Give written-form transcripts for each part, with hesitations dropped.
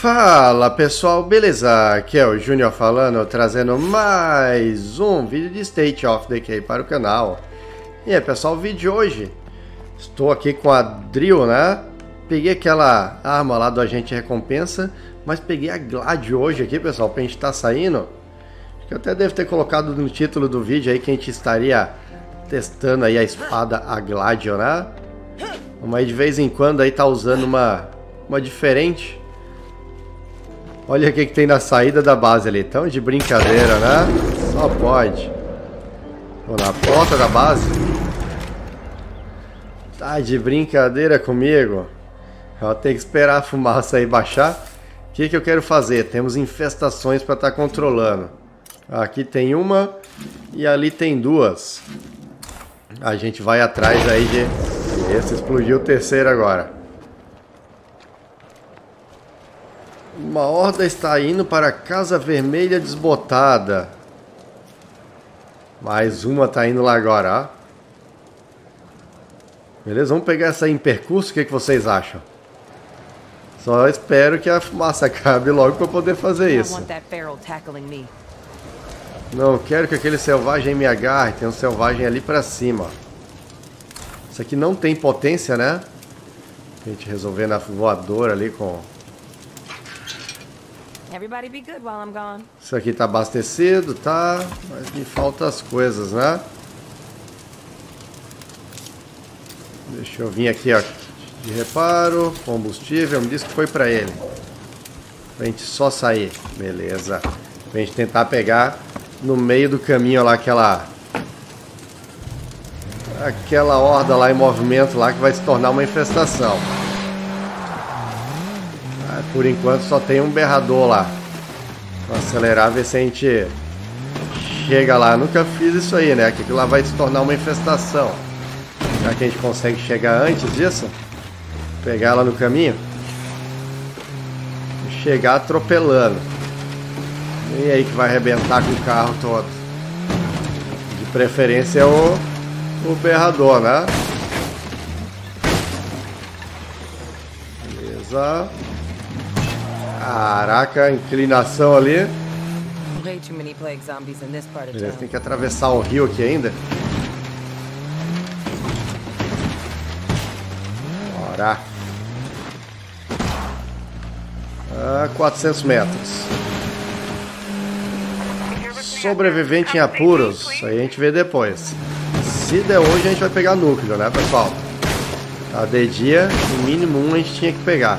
Fala pessoal, beleza? Aqui é o Júnior falando, trazendo mais um vídeo de State of Decay para o canal. E aí pessoal, o vídeo de hoje, estou aqui com a Drill, né? Peguei aquela arma lá do agente recompensa, mas peguei a Gladio hoje aqui pessoal, pra gente estar saindo. Acho que eu até devo ter colocado no título do vídeo aí que a gente estaria testando aí a espada, a Gladio, né? Mas de vez em quando aí tá usando uma diferente. Olha o que tem na saída da base ali. Tão de brincadeira, né? Só pode. Vou na porta da base. Tá de brincadeira comigo. Eu tenho que esperar a fumaça aí baixar. O que eu quero fazer? Temos infestações para estar controlando. Aqui tem uma e ali tem duas. A gente vai atrás aí de... Esse explodiu o terceiro agora. Uma horda está indo para a Casa Vermelha Desbotada. Mais uma está indo lá agora, ó. Beleza, vamos pegar essa aí em percurso, o que vocês acham? Só espero que a fumaça acabe logo para eu poder fazer isso. Não quero que aquele selvagem me agarre, tem um selvagem ali para cima. Isso aqui não tem potência, né? A gente resolver na voadora ali com... Isso aqui tá abastecido, tá? Mas me faltam as coisas, né? Deixa eu vir aqui, ó. De reparo, combustível, me disse que foi pra ele. Pra gente só sair. Beleza. Pra gente tentar pegar no meio do caminho lá aquela horda lá em movimento lá que vai se tornar uma infestação. Por enquanto só tem um berrador lá. Vou acelerar, ver se a gente chega lá. Eu nunca fiz isso aí, né? Que aquilo lá vai se tornar uma infestação. Será que a gente consegue chegar antes disso? Pegar ela no caminho? E chegar atropelando. E aí que vai arrebentar com o carro todo. De preferência é o berrador, né? Beleza. Caraca, inclinação ali. Beleza, tem que atravessar o rio aqui ainda. Bora. 400 metros. Sobrevivente em apuros. Isso aí a gente vê depois. Se der hoje a gente vai pegar núcleo, né pessoal? Tá de dia, no mínimo um a gente tinha que pegar.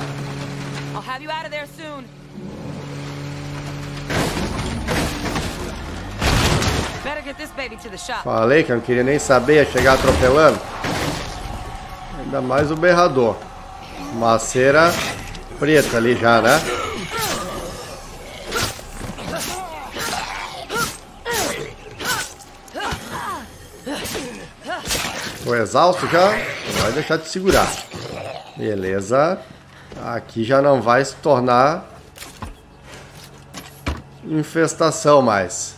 Falei que eu não queria nem saber, ia chegar atropelando. Ainda mais o berrador. Maceira preta ali já, né? Tô exausto já? Não vai deixar de segurar. Beleza. Aqui já não vai se tornar infestação mais.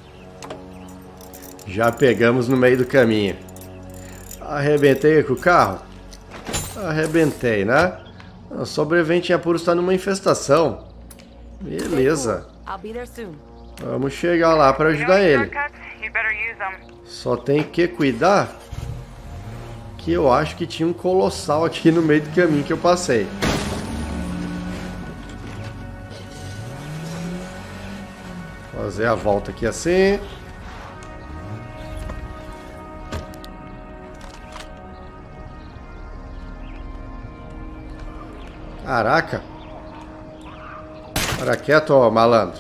Já pegamos no meio do caminho. Arrebentei com o carro? Arrebentei, né? O sobrevivente em apuros está numa infestação. Beleza. Vamos chegar lá para ajudar ele. Só tem que cuidar que eu acho que tinha um colossal aqui no meio do caminho que eu passei. Fazer a volta aqui assim. Caraca. Para quieto, ó, malandro.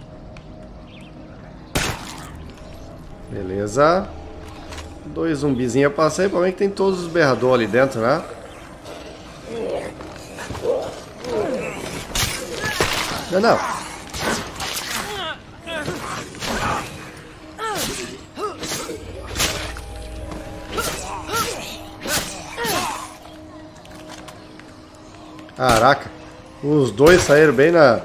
Beleza. 2 zumbizinhos eu passei. Provavelmente tem todos os berradores ali dentro, né? Não. Caraca, os dois saíram bem na...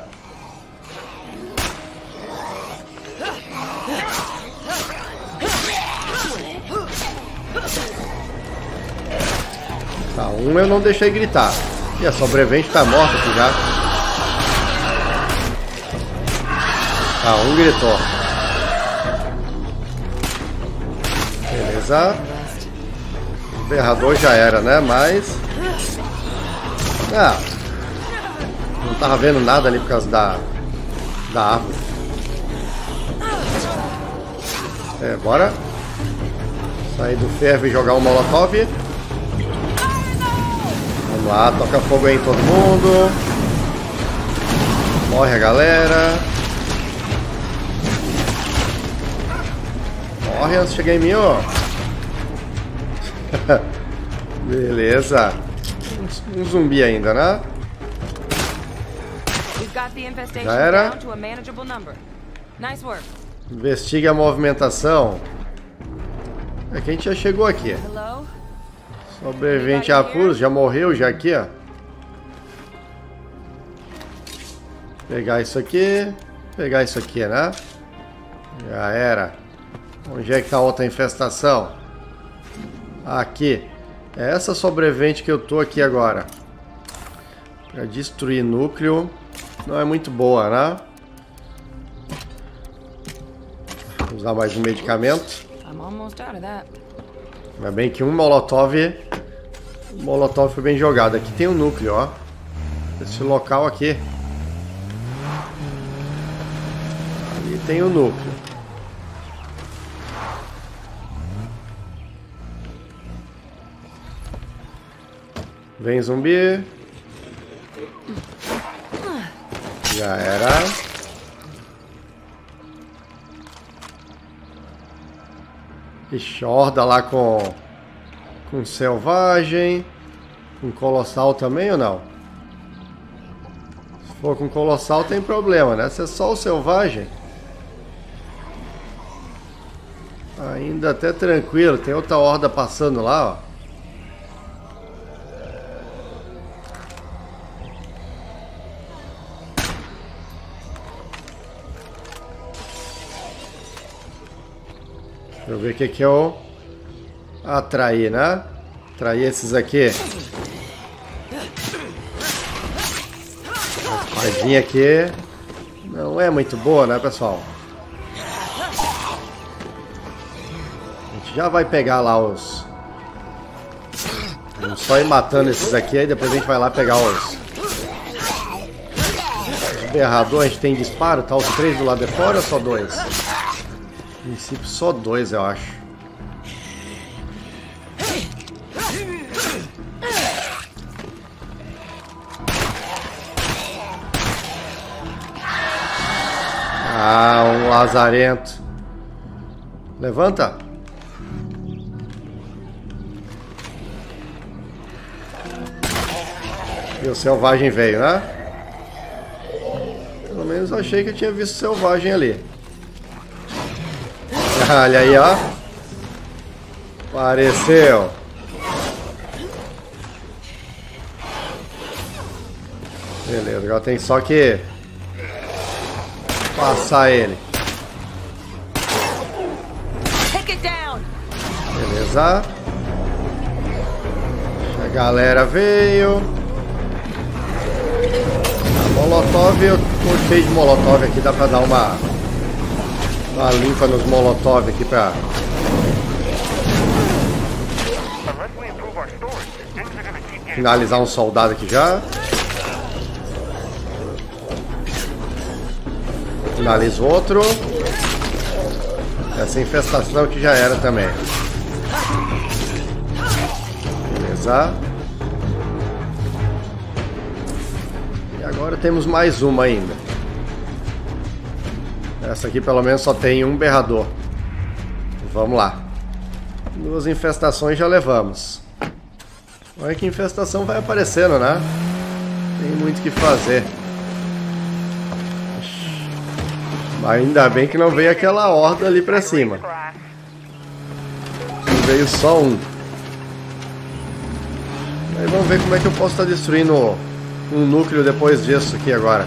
Tá, um eu não deixei gritar. E a sobrevivente tá morta aqui já. Ah, um gritou. Beleza. O berrador já era, né? Mas... ah, não tava vendo nada ali por causa da árvore. É, bora. Sair do ferro e jogar um molotov. Vamos lá, toca fogo aí em todo mundo. Morre a galera. Morre antes de chegar em mim, ó. Beleza. Um zumbi ainda, né? Já era. Investiga a movimentação. É que a gente já chegou aqui. Sobrevivente a apuros, já morreu já aqui, ó. Pegar isso aqui. Pegar isso aqui, né? Já era. Onde é que tá a outra infestação? Aqui. É essa sobrevivente que eu tô aqui agora. Pra destruir núcleo. Não é muito boa, né? Vou usar mais um medicamento. Ainda bem que um molotov... O molotov foi bem jogado. Aqui tem um núcleo, ó. Esse local aqui. Ali tem o núcleo. Vem zumbi. Já era. Ixi, horda lá com selvagem. Com colossal também ou não? Se for com colossal tem problema, né? Se é só o selvagem, ainda até tranquilo. Tem outra horda passando lá, ó. Deixa eu ver o que eu atraí, né? Atraí esses aqui. A espadinha aqui não é muito boa, né, pessoal? A gente já vai pegar lá os... Vamos só ir matando esses aqui, aí depois a gente vai lá pegar os berrador. A gente tem disparo, tá? Os 3 do lado de fora ou só 2? No princípio só 2, eu acho. Ah, um lazarento. Levanta. E o selvagem veio, né? Pelo menos eu achei que eu tinha visto selvagem ali. Olha aí, ó. Apareceu. Beleza, agora tem só que passar ele. Beleza. A galera veio. A molotov, eu tô cheio de molotov aqui, dá pra dar uma limpa nos molotov aqui pra... finalizar um soldado aqui já. Finaliza outro. Essa infestação aqui já era também. Beleza. E agora temos mais uma ainda. Essa aqui pelo menos só tem um berrador. Vamos lá. 2 infestações já levamos. Olha que infestação vai aparecendo, né? Tem muito o que fazer. Ainda bem que não veio aquela horda ali pra cima. Veio só um. Aí vamos ver como é que eu posso estar destruindo um núcleo depois disso aqui agora.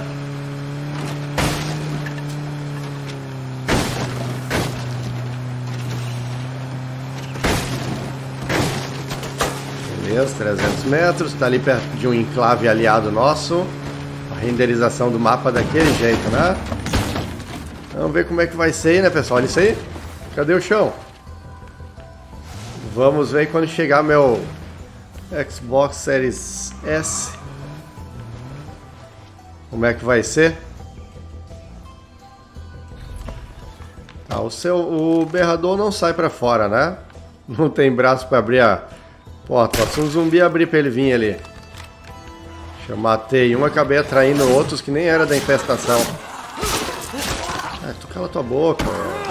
Beleza, 300 metros. Está ali perto de um enclave aliado nosso. A renderização do mapa daquele jeito, né? Vamos ver como é que vai ser aí, né, pessoal? Olha isso aí. Cadê o chão? Vamos ver quando chegar meu Xbox Series S. Como é que vai ser? Tá, o berrador não sai pra fora, né? Não tem braço pra abrir a porta. Se um zumbi abrir pra ele vir ali. Eu matei um, acabei atraindo outros que nem era da infestação. Tu cala tua boca.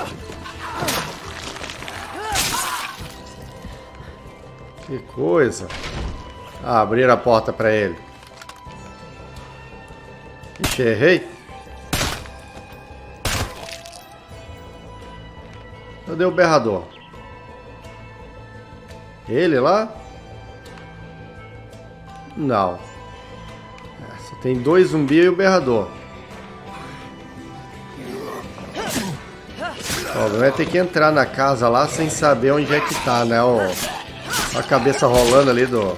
Que coisa. Abrir a porta pra ele. Ixi, errei. Cadê o berrador? Ele lá? Não. Só tem 2 zumbis e o berrador. O problema é ter que entrar na casa lá sem saber onde é que tá, né? A cabeça rolando ali do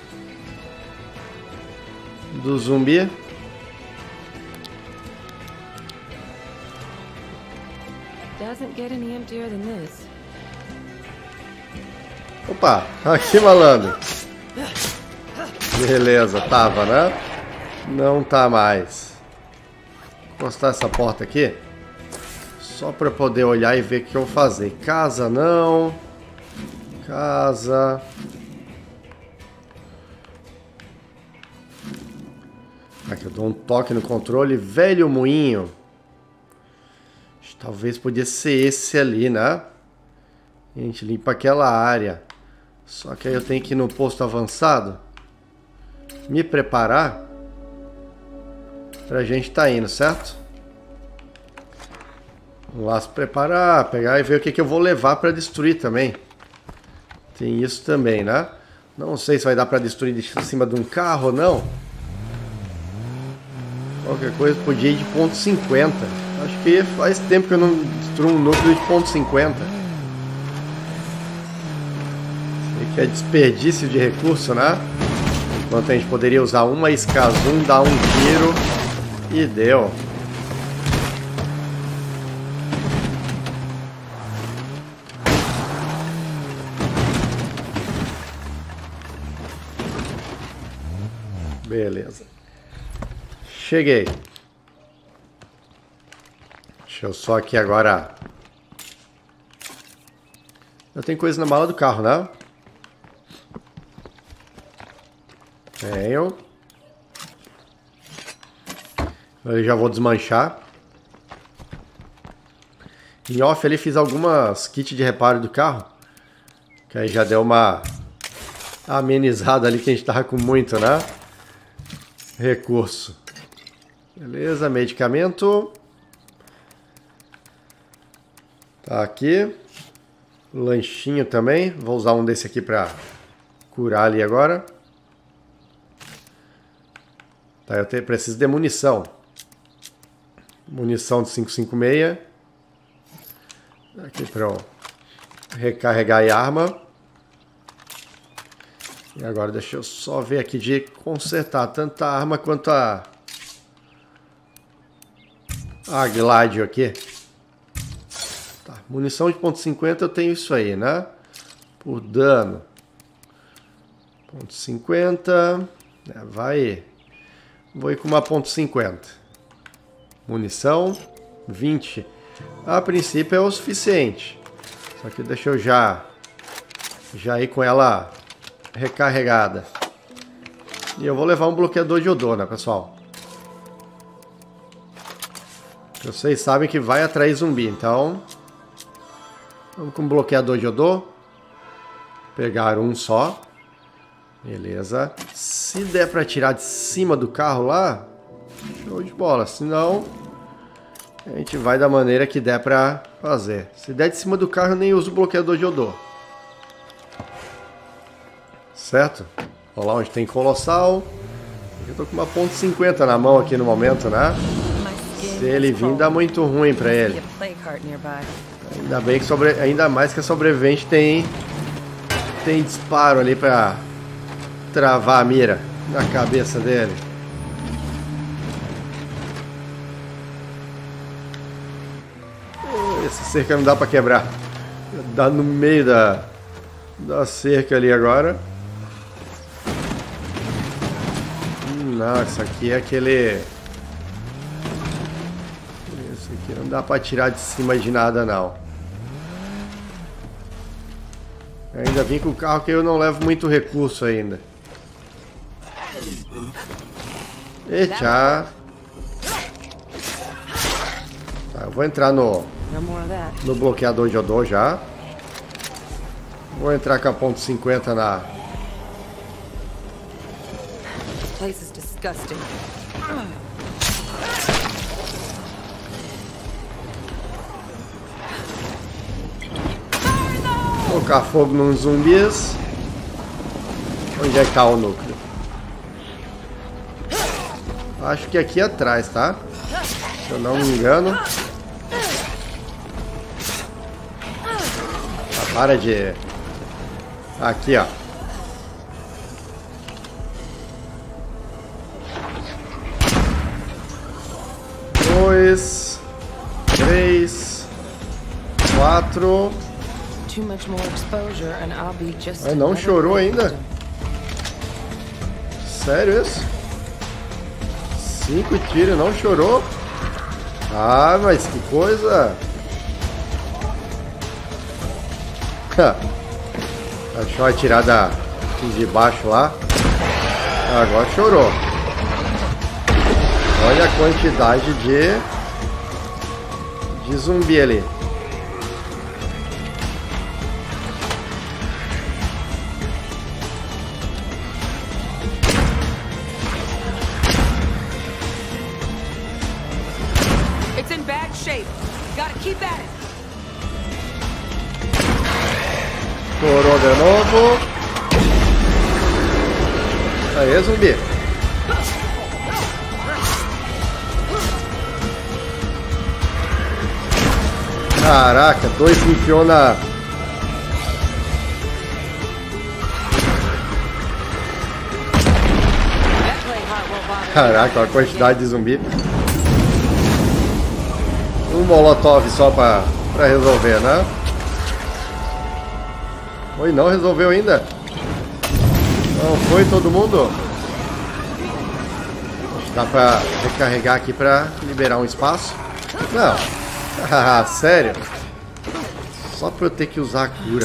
zumbi. Opa, aqui, malandro. Beleza, tava, né? Não tá mais. Vou encostar essa porta aqui. Só para poder olhar e ver o que eu vou fazer. Casa não. Casa. Aqui eu dou um toque no controle. Velho moinho. Talvez podia ser esse ali, né? A gente limpa aquela área. Só que aí eu tenho que ir no posto avançado. Me preparar. Pra gente tá indo, certo? Vamos lá se preparar, pegar e ver o que eu vou levar para destruir também. Tem isso também, né? Não sei se vai dar para destruir de cima de um carro ou não. Qualquer coisa podia ir de ponto .50. Acho que faz tempo que eu não destruo um núcleo de ponto .50. Sei que é desperdício de recurso, né? Enquanto a gente poderia usar uma escazum, dar um tiro e deu. Beleza. Cheguei. Deixa eu só aqui agora. Eu tenho coisa na mala do carro, né? Tenho. Eu já vou desmanchar. Em off ali fiz algumas kits de reparo do carro. Que aí já deu uma amenizada ali que a gente tava com muito, né? Recurso. Beleza, medicamento. Tá aqui. Lanchinho também. Vou usar um desse aqui pra curar ali agora. Tá, eu preciso de munição. Munição de 5,56. Aqui pra eu recarregar a arma. E agora deixa eu só ver aqui de consertar tanto a arma quanto a Gladio aqui. Tá, munição de ponto .50 eu tenho isso aí, né? Por dano. Ponto .50. Vai. Vou ir com uma ponto .50. Munição 20. A princípio é o suficiente. Só que deixa eu já ir com ela recarregada. E eu vou levar um bloqueador de odor, né, pessoal? Vocês sabem que vai atrair zumbi, então vamos com um bloqueador de odor. Pegar um só. Beleza. Se der pra tirar de cima do carro lá, show de bola. Se não, a gente vai da maneira que der pra fazer. Se der de cima do carro, eu nem uso o bloqueador de odor. Certo? Olha lá onde tem colossal. Eu tô com uma ponto .50 na mão aqui no momento, né? Se ele vir, dá muito ruim pra ele. Ainda bem que ainda mais que a sobrevivente tem disparo ali pra travar a mira na cabeça dele. Essa cerca não dá pra quebrar. Dá no meio da cerca ali agora. Não, isso aqui é aquele... Isso aqui não dá pra tirar de cima de nada, não. Eu ainda vim com o carro que eu não levo muito recurso ainda. Eita. Tá, eu vou entrar no bloqueador de odor já. Vou entrar com a ponto .50 na... Place is disgusting. Colocar fogo nos zumbis. Onde é que tá o núcleo? Acho que aqui atrás, tá? Se eu não me engano. Ah, para de... Aqui, ó. 2, 3, 4. Ah, não chorou ainda? Sério isso? 5 tiros, não chorou? Ah, mas que coisa! Deixa eu atirar de baixo lá. Agora chorou. Olha a quantidade de zumbi ali. It's in bad shape. Gotta keep at it. Chorou de novo. Aí, zumbi. Caraca, 2 enfiou na... Caraca, a quantidade de zumbi. Um molotov só pra resolver, né? Oi, não resolveu ainda? Não foi todo mundo? Dá pra recarregar aqui pra liberar um espaço? Não. Ah, sério? Só pra eu ter que usar a cura.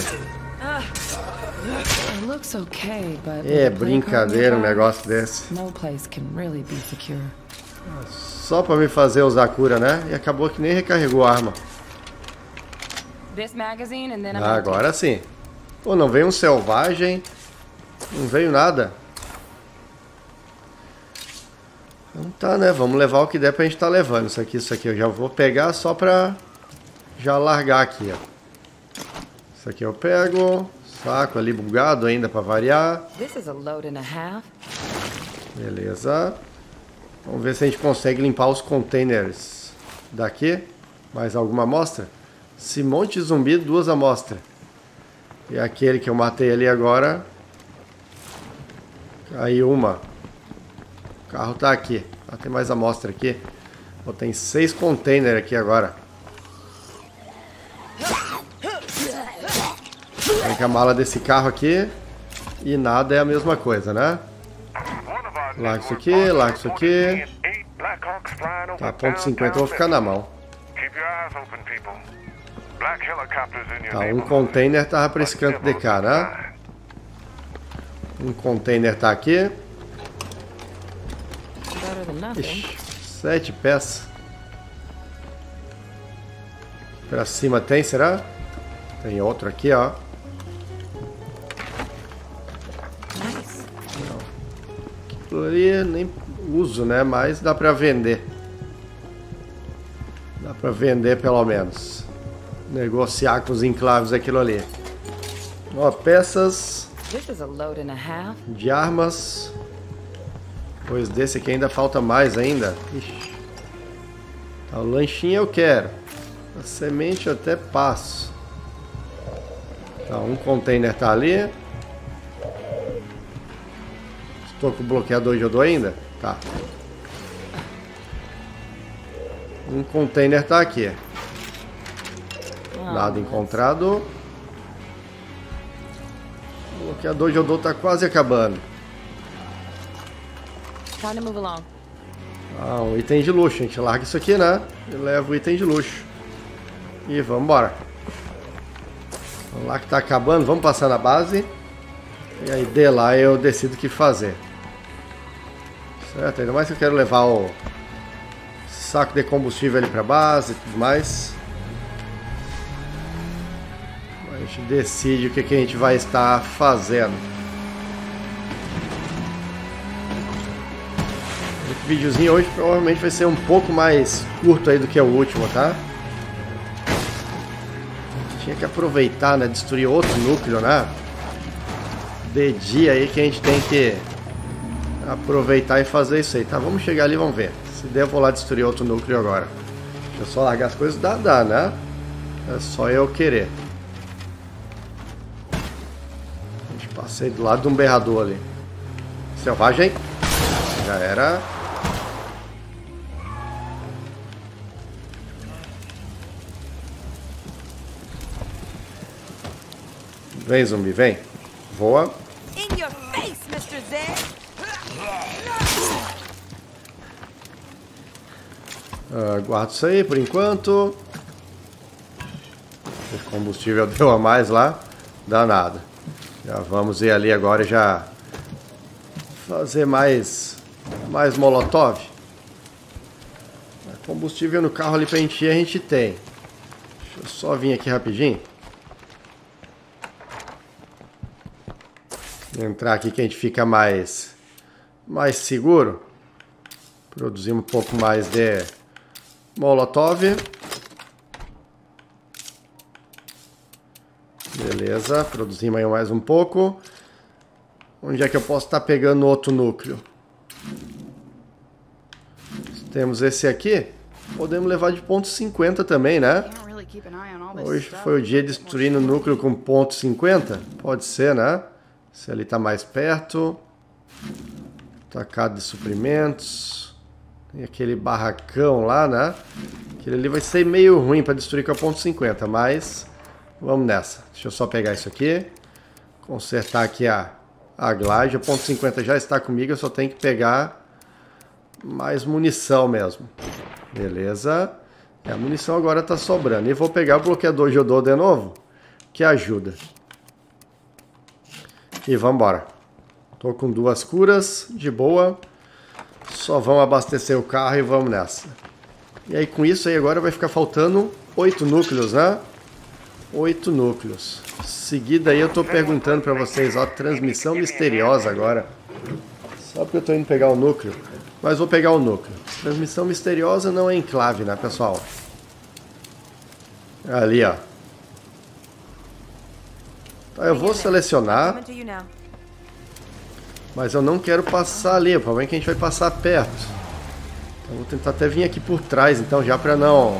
É brincadeira um negócio desse. Só pra me fazer usar a cura, né? E acabou que nem recarregou a arma. Ah, agora sim. Pô, não veio um selvagem. Não veio nada. Então tá, né? Vamos levar o que der pra gente tá levando. Isso aqui eu já vou pegar só pra já largar aqui, ó. Isso aqui eu pego. Saco ali bugado ainda pra variar. Beleza. Vamos ver se a gente consegue limpar os containers daqui. Mais alguma amostra? Esse monte de zumbi, 2 amostras. E aquele que eu matei ali agora. Aí uma. O carro tá aqui. Ah, tem mais amostra aqui. Oh, tem 6 containers aqui agora. Tem a mala desse carro aqui. E nada é a mesma coisa, né? Larga isso aqui, larga isso aqui. Tá, ponto .50 eu vou ficar na mão. Tá, um container tava pra esse canto de cá, né? Um container tá aqui. Ixi, 7 peças. Pra cima tem, será? Tem outro aqui, ó. Aquilo ali nem uso, né? Mas dá pra vender. Dá pra vender pelo menos. Negociar com os enclaves aquilo ali. Ó, peças de armas. Pois desse aqui ainda falta mais ainda. Ixi. Tá, o lanchinho eu quero. A semente eu até passo. Tá, um container tá ali. Estou com o bloqueador de odor ainda? Tá. Um container tá aqui. Nada encontrado. O bloqueador de odor tá quase acabando. Time to move along. Ah, um item de luxo. A gente larga isso aqui, né? E leva o item de luxo. E vamos embora. Vamos lá que tá acabando. Vamos passar na base. E aí de lá eu decido o que fazer. Certo? Ainda mais que eu quero levar o saco de combustível ali pra base e tudo mais. A gente decide o que a gente vai estar fazendo. Esse videozinho hoje provavelmente vai ser um pouco mais curto aí do que o último, tá? Tinha que aproveitar, né? Destruir outro núcleo, né? De dia aí que a gente tem que aproveitar e fazer isso aí, tá? Vamos chegar ali e vamos ver. Se der, eu vou lá destruir outro núcleo agora. Deixa eu só largar as coisas. Dá, né? É só eu querer. A gente passei do lado de um berrador ali. Selvagem. Já era. Vem, zumbi, vem. Voa. In your face, Mr. Z. Guardo isso aí por enquanto. O combustível deu a mais lá. Danado. Já vamos ir ali agora e já fazer mais molotov. Combustível no carro ali pra encher a gente tem. Deixa eu só vir aqui rapidinho. Entrar aqui que a gente fica mais seguro. Produzimos um pouco mais de molotov. Beleza, produzimos aí mais um pouco. Onde é que eu posso estar pegando outro núcleo? Temos esse aqui. Podemos levar de ponto 50 também, né? Hoje foi o dia destruindo o núcleo com ponto 50. Pode ser, né? Se ali tá mais perto. Tacado de suprimentos. Tem aquele barracão lá, né? Aquele ali vai ser meio ruim para destruir com a ponto 50, mas vamos nessa. Deixa eu só pegar isso aqui. Consertar aqui a glide. A ponto 50 já está comigo, eu só tenho que pegar mais munição mesmo. Beleza. A munição agora está sobrando. E vou pegar o bloqueador de odor de novo, que ajuda. E vamos embora. Tô com 2 curas, de boa. Só vamos abastecer o carro e vamos nessa. E aí com isso aí agora vai ficar faltando 8 núcleos, né? 8 núcleos. Em seguida aí eu tô perguntando para vocês, ó, transmissão misteriosa agora. Só porque eu tô indo pegar o núcleo. Mas vou pegar o núcleo. Transmissão misteriosa não é enclave, né, pessoal? Ali, ó. Tá, eu vou selecionar. Mas eu não quero passar ali. O problema é que a gente vai passar perto. Então vou tentar até vir aqui por trás, então, já pra não...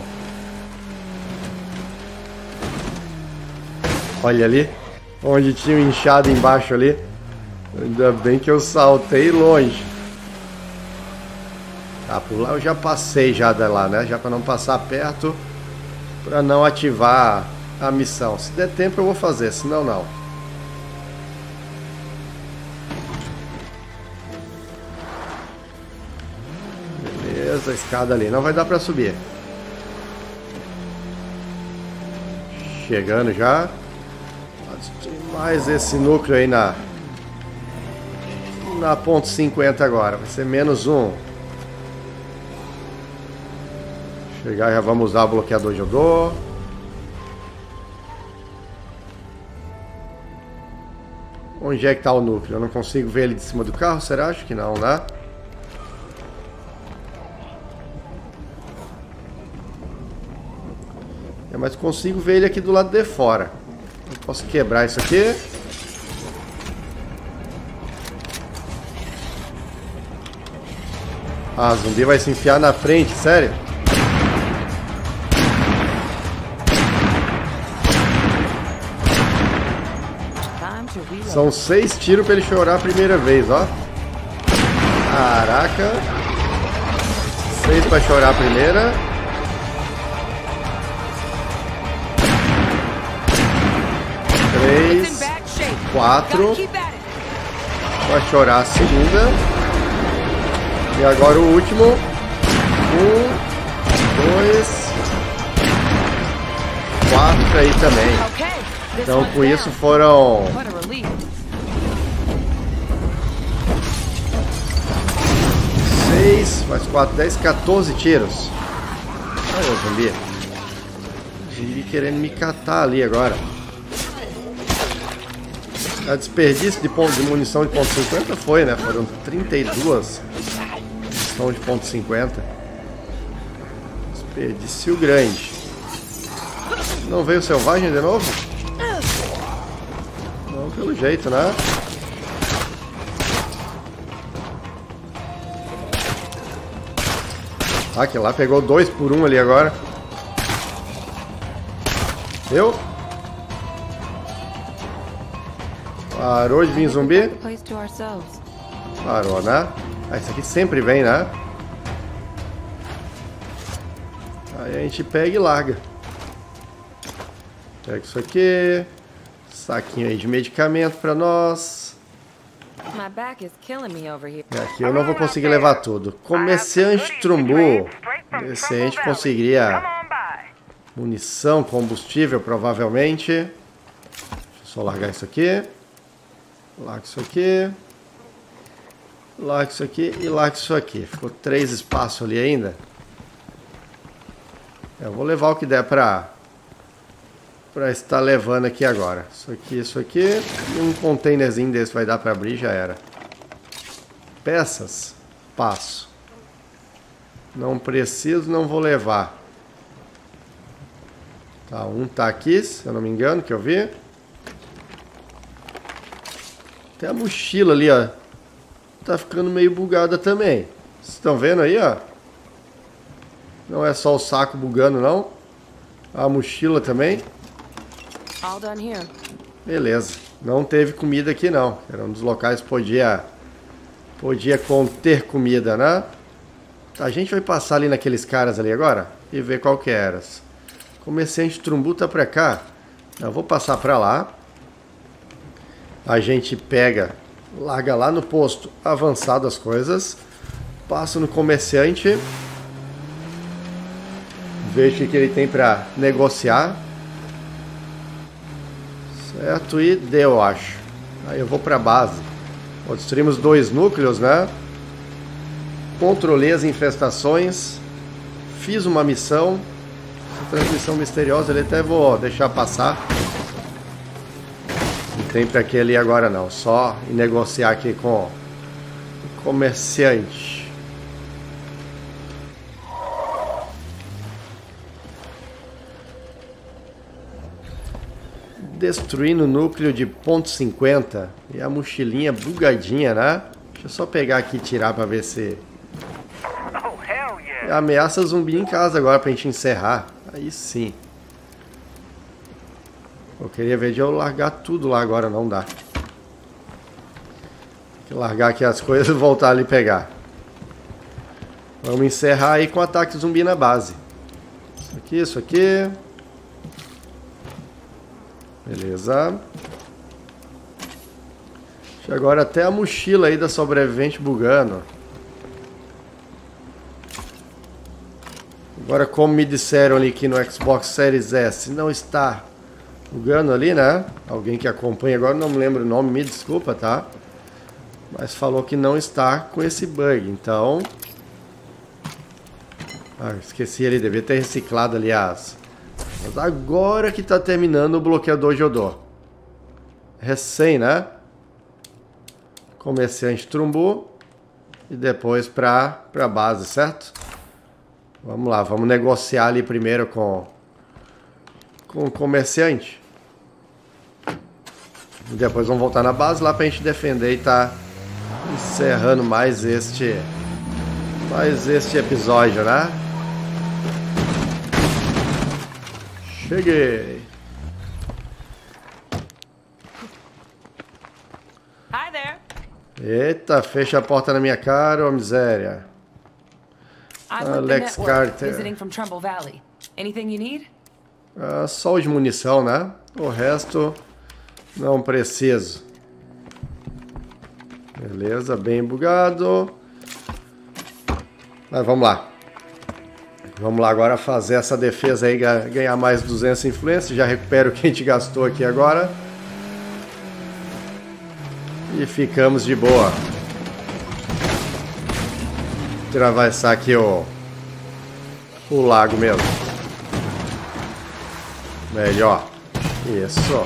Olha ali. Onde tinha um inchado embaixo ali. Ainda bem que eu saltei longe. Tá, por lá eu já passei já de lá, né? Já pra não passar perto. Pra não ativar a missão. Se der tempo eu vou fazer, senão não. Beleza, a escada ali. Não vai dar pra subir. Chegando já. Mais esse núcleo aí na ponto 50 agora. Vai ser menos um. Chegar, já vamos usar o bloqueador de odor. Onde é que está o núcleo? Eu não consigo ver ele de cima do carro, será? Acho que não, né? Mas consigo ver ele aqui do lado de fora. Eu posso quebrar isso aqui. Ah, zumbi vai se enfiar na frente, sério? São 6 tiros pra ele chorar a primeira vez, ó. Caraca. 6 pra chorar a primeira. 3, 4. Vai chorar a segunda. E agora o último. 1, 2, 4 aí também. Então com isso foram 6 mais 4, 10, 14 tiros. Olha o zumbi. O zumbi querendo me catar ali agora. A desperdício de munição de ponto .50 foi, né? Foram 32 munição de ponto .50. Desperdício grande. Não veio selvagem de novo? Não, pelo jeito, né? Ah, que lá pegou 2 por 1 ali agora. Deu? Parou de vir zumbi? Parou, né? Ah, isso aqui sempre vem, né? Aí a gente pega e larga. Pega isso aqui. Saquinho aí de medicamento pra nós. E aqui eu não vou conseguir levar tudo. Comerciante Trumbu. Esse aí a gente conseguiria munição, combustível, provavelmente. Deixa eu só largar isso aqui. Larga isso aqui. Larga isso aqui e larga isso aqui. Ficou 3 espaços ali ainda. Eu vou levar o que der pra estar levando aqui agora. Isso aqui. E um containerzinho desse vai dar pra abrir, já era. Peças. Passo. Não preciso, não vou levar. Tá, um tá aqui, se eu não me engano, que eu vi. Até a mochila ali, ó. Tá ficando meio bugada também. Vocês estão vendo aí, ó? Não é só o saco bugando, não. A mochila também. All done here. Beleza. Não teve comida aqui, não. Era um dos locais que podia conter comida, né? A gente vai passar ali naqueles caras ali agora e ver qual que era. Comerciante Trumbu tá pra cá. Eu vou passar pra lá. A gente pega, larga lá no posto avançado as coisas. Passa no comerciante. Vejo o que ele tem pra negociar. Certo, e deu, acho. Aí eu vou pra base. Ó, destruímos 2 núcleos, né? Controlei as infestações. Fiz uma missão. Transmissão misteriosa, ele até vou deixar passar. Não tem pra que ali agora não. Só negociar aqui com o comerciante. Destruindo o núcleo de ponto .50. E a mochilinha bugadinha, né? Deixa eu só pegar aqui e tirar pra ver se... Ameaça zumbi em casa agora pra gente encerrar. Aí sim. Eu queria ver de eu largar tudo lá agora, não dá. Tem que largar aqui as coisas e voltar ali e pegar. Vamos encerrar aí com o ataque zumbi na base. Isso aqui. Beleza. Agora até a mochila aí da sobrevivente bugando. Agora, como me disseram ali que no Xbox Series S não está bugando ali, né? Alguém que acompanha agora, não me lembro o nome, me desculpa, tá? Mas falou que não está com esse bug, então... Ah, esqueci ali, devia ter reciclado ali as... Mas agora que tá terminando o bloqueador de odor. Recém, né? Comerciante Trumbu. E depois pra base, certo? Vamos lá, vamos negociar ali primeiro com o comerciante. E depois vamos voltar na base lá pra gente defender e tá encerrando mais este episódio, né? Cheguei. Hi there. Eita, fecha a porta na minha cara, ô miséria. Alex Carter. Visiting from Trumbull Valley. Anything you need? Só de munição, né? O resto Não preciso. Beleza, bem bugado. Mas vamos lá. Vamos lá agora fazer essa defesa aí, ganhar mais 200 influência. Já recupero o que a gente gastou aqui agora. E ficamos de boa. Atravessar aqui o lago mesmo. Melhor. Isso.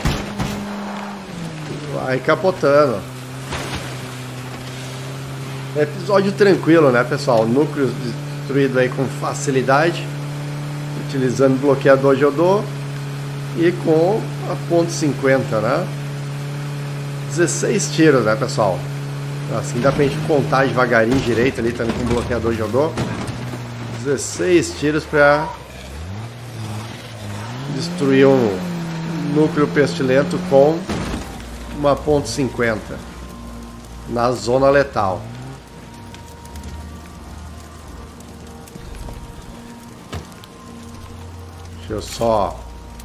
Vai capotando. Episódio tranquilo, né, pessoal? Núcleo destruído aí com facilidade. Utilizando bloqueador de odor. E com a ponto .50, né? 16 tiros, né, pessoal? Assim dá pra gente contar devagarinho direito ali também com bloqueador de odor. 16 tiros pra destruir um núcleo pestilento com uma ponto .50 na zona letal. Deixa eu só...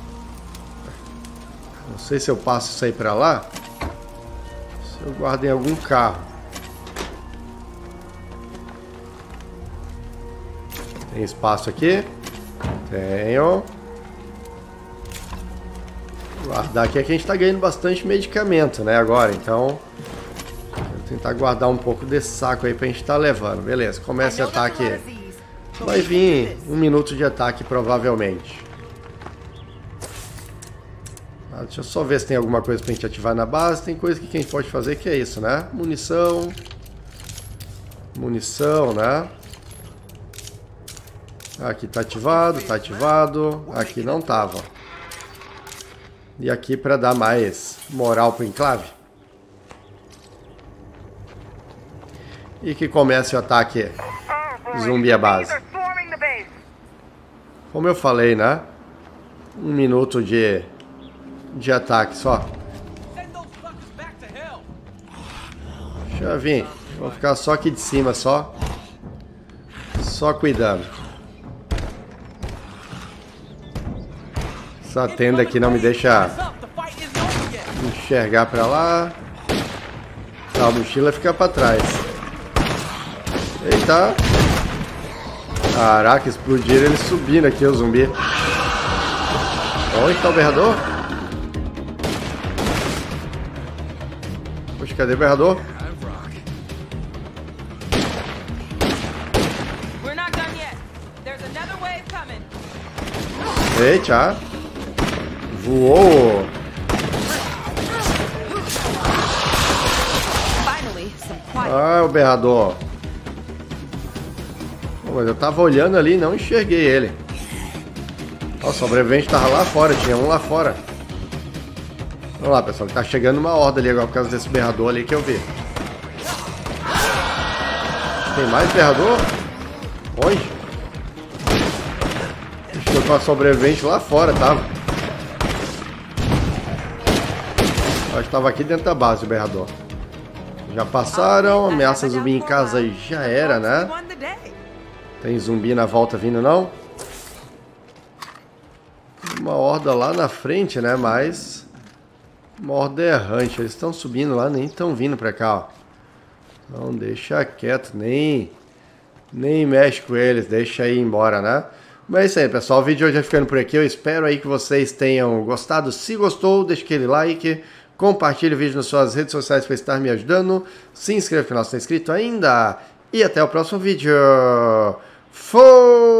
Não sei se eu passo isso aí pra lá. Se eu guardo em algum carro. Tem espaço aqui? Tenho. Guardar aqui. Aqui a gente tá ganhando bastante medicamento, né, agora. Então, vou tentar guardar um pouco desse saco aí pra gente tá levando. Beleza, começa o ataque. Vai vir 1 minuto de ataque, provavelmente. Deixa eu só ver se tem alguma coisa pra gente ativar na base. Tem coisa que a gente pode fazer que é isso, né? Munição. Munição, né? Aqui tá ativado, tá ativado. Aqui não tava. E aqui pra dar mais moral pro enclave. E que comece o ataque zumbi à base. Como eu falei, né? 1 minuto de ataque só. Deixa eu vir. Vou ficar só aqui de cima, só. Só cuidando. Essa tenda aqui não me deixa enxergar pra lá. Tá, a mochila fica pra trás. Eita. Caraca, explodiram ele subindo aqui, o zumbi. Onde tá o berrador? Poxa, cadê o berrador? Eita. Voou. Ah, o berrador. Mas eu tava olhando ali e não enxerguei ele. Ó, o sobrevivente tava lá fora, tinha um lá fora. Vamos lá, pessoal, tá chegando uma horda ali agora por causa desse berrador ali que eu vi. Tem mais berrador? Onde? Estou com a sobrevivente lá fora, tava. Acho que tava aqui dentro da base o berrador. Já passaram, ameaça zumbi em casa já era, né? Tem zumbi na volta vindo, não? Uma horda lá na frente, né? Mas... uma horda errante. Eles estão subindo lá, nem estão vindo pra cá, ó. Então deixa quieto, nem mexe com eles, deixa aí embora, né? Mas é isso aí, pessoal. O vídeo de hoje vai ficando por aqui. Eu espero aí que vocês tenham gostado. Se gostou, deixa aquele like. Compartilhe o vídeo nas suas redes sociais para estar me ajudando. Se inscreva no canal se não é inscrito ainda. E até o próximo vídeo. Fui!